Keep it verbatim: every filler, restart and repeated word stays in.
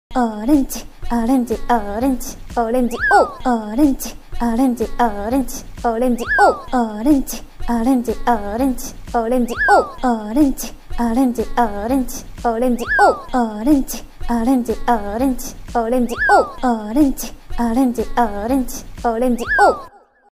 オレンジオレンジオレンジオレンジおオレンジオレンジオレンジオレンジおオレンジオレンジオレンジオレンジおオレンジオレンジオレンジオレンジおオレンジオレンジオレンジオレンジおオレンジオレンジオレンジオレンジお